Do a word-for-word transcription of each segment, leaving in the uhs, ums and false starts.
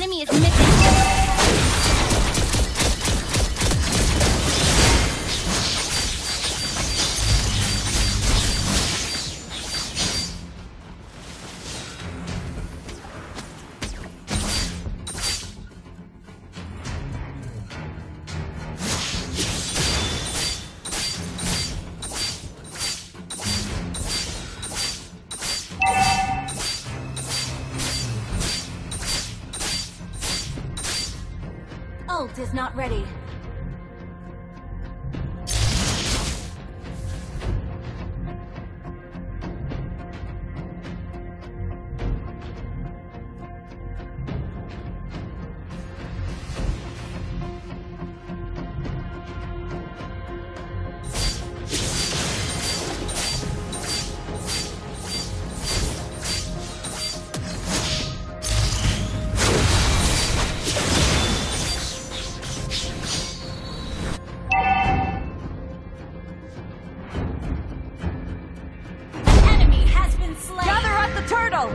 enemy is missing. Ult is not ready. Turtle!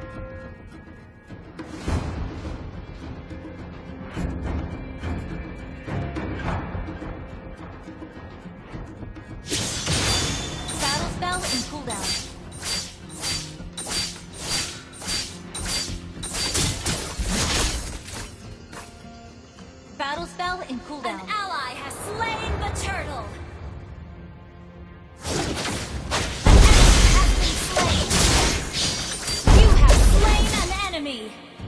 Battle spell and cooldown. Battle spell and cooldown. An ally has slain the turtle! Enemy.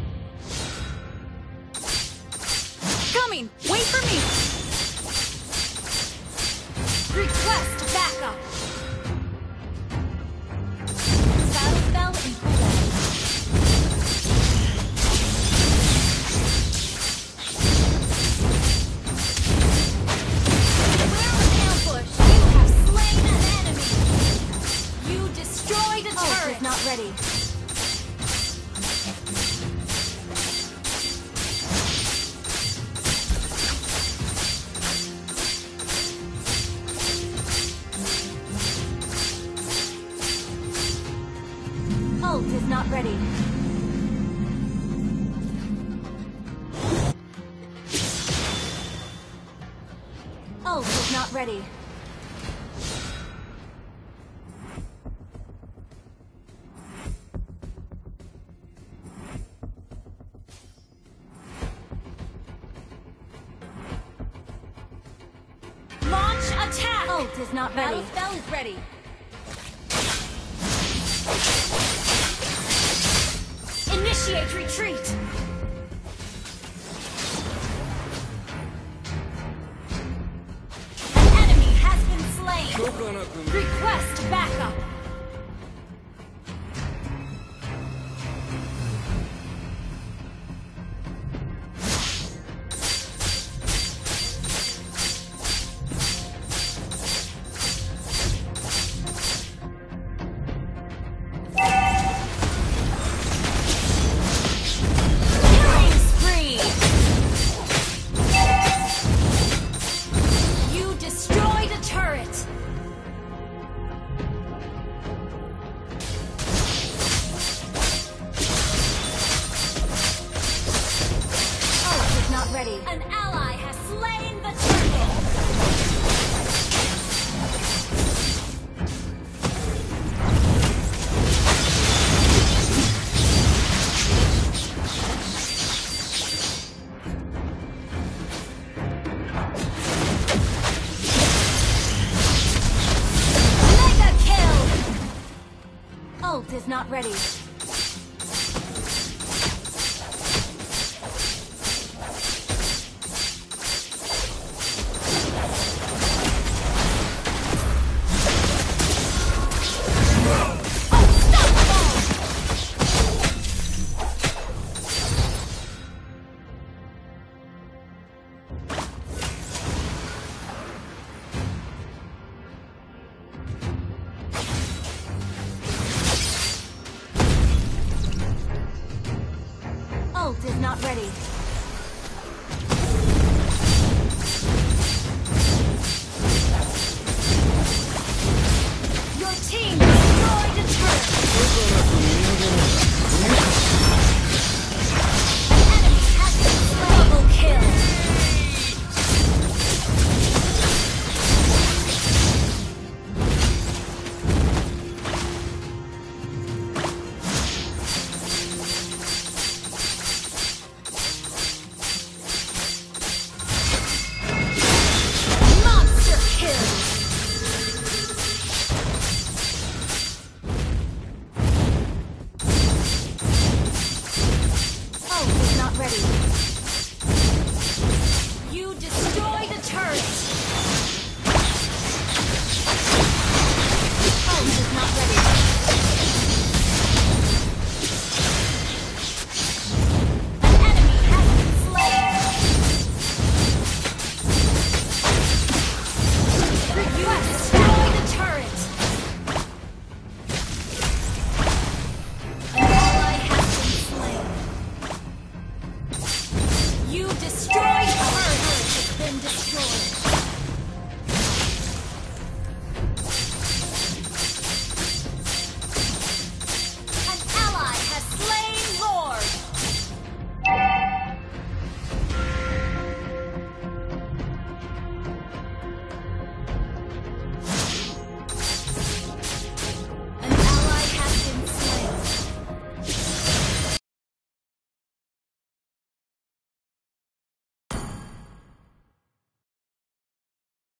Coming! Wait for me! Request backup! Battle spell and cooldown. Beware of ambush! You have slain an enemy! You destroyed a turret! Ult is not ready. Ult is not ready. Ult is not ready. Launch attack! Ult is not ready. Battle spell is ready. Initiate retreat! An enemy has been slain! Request backup! Ready. An ally has slain the turtle! Mega kill! Ult is not ready. Ult is not ready. Your team destroyed a turret!